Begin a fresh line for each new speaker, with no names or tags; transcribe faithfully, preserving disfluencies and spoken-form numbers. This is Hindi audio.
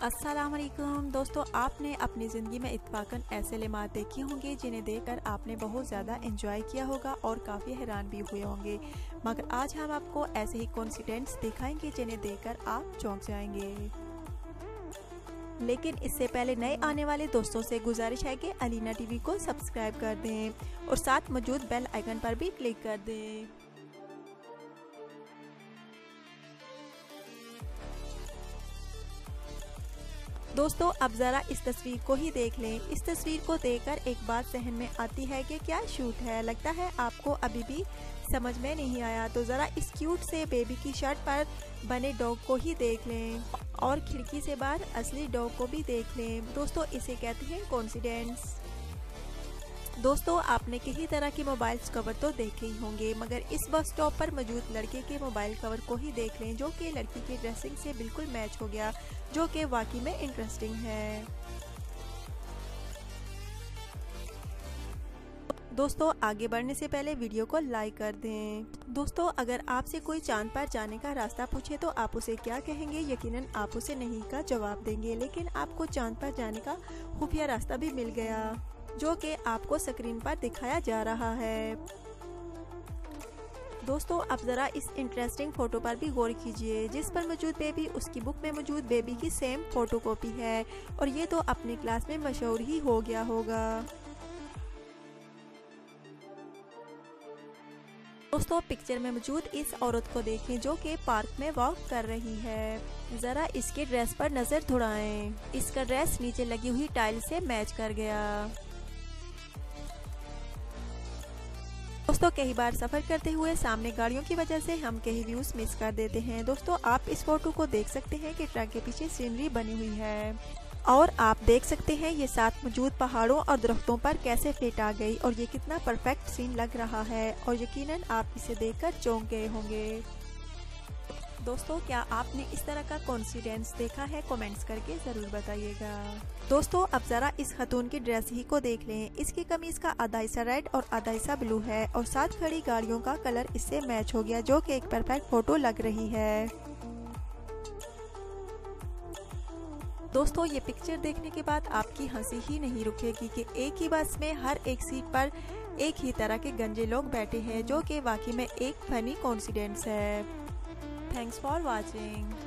अस्सलाम वालेकुम दोस्तों, आपने अपनी ज़िंदगी में इत्तफाकन ऐसे लिमात देखे होंगे जिन्हें देखकर आपने बहुत ज़्यादा एंजॉय किया होगा और काफ़ी हैरान भी हुए होंगे। मगर आज हम आपको ऐसे ही कोइंसिडेंट्स दिखाएंगे जिन्हें देखकर आप चौंक जाएंगे। लेकिन इससे पहले नए आने वाले दोस्तों से गुजारिश है कि अलीना टीवी को सब्सक्राइब कर दें और साथ मौजूद बेल आइकन पर भी क्लिक कर दें। दोस्तों, अब ज़रा इस तस्वीर को ही देख लें। इस तस्वीर को देखकर एक बात जहन में आती है कि क्या शूट है। लगता है आपको अभी भी समझ में नहीं आया, तो ज़रा इस क्यूट से बेबी की शर्ट पर बने डॉग को ही देख लें और खिड़की से बाहर असली डॉग को भी देख लें। दोस्तों, इसे कहते हैं कोइंसिडेंस। दोस्तों, आपने कई तरह के मोबाइल कवर तो देखे ही होंगे, मगर इस बस स्टॉप पर मौजूद लड़के के मोबाइल कवर को ही देख लें, जो कि लड़की की ड्रेसिंग से बिल्कुल मैच हो गया, जो कि वाकई में इंटरेस्टिंग है। दोस्तों, आगे बढ़ने से पहले वीडियो को लाइक कर दें। दोस्तों, अगर आपसे कोई चांद पर जाने का रास्ता पूछे तो आप उसे क्या कहेंगे? यकीनन आप उसे नहीं का जवाब देंगे, लेकिन आपको चांद पर जाने का खुफिया रास्ता भी मिल गया, जो कि आपको स्क्रीन पर दिखाया जा रहा है। दोस्तों, अब ज़रा इस इंटरेस्टिंग फोटो पर भी गौर कीजिए, जिस पर मौजूद बेबी उसकी बुक में मौजूद बेबी की सेम फोटोकॉपी है, और ये तो अपनी क्लास में मशहूर ही हो गया होगा। दोस्तों, पिक्चर में मौजूद इस औरत को देखें, जो कि पार्क में वॉक कर रही है। ज़रा इसके ड्रेस पर नज़र दौड़ाएं। इसका ड्रेस नीचे लगी हुई टाइल से मैच कर गया। दोस्तों, कई बार सफ़र करते हुए सामने गाड़ियों की वजह से हम कई व्यूज़ मिस कर देते हैं। दोस्तों, आप इस फोटो को देख सकते हैं कि ट्रक के पीछे सीनरी बनी हुई है, और आप देख सकते हैं ये साथ मौजूद पहाड़ों और दरख्तों पर कैसे फिट आ गई, और ये कितना परफेक्ट सीन लग रहा है, और यकीनन आप इसे देखकर चौंक गए होंगे। दोस्तों, क्या आपने इस तरह का कोइंसिडेंस देखा है? कमेंट्स करके ज़रूर बताइएगा। दोस्तों, अब ज़रा इस खतून की ड्रेस ही को देख लें। इसकी कमीज़ का आधा हिस्सा रेड और आधा हिस्सा ब्लू है, और साथ खड़ी गाड़ियों का कलर इससे मैच हो गया, जो कि एक परफेक्ट फोटो लग रही है। दोस्तों, ये पिक्चर देखने के बाद आपकी हंसी ही नहीं रुकेगी कि एक ही बस में हर एक सीट पर एक ही तरह के गंजे लोग बैठे हैं, जो कि वाकई में एक फनी कोइंसिडेंस है। Thanks for watching.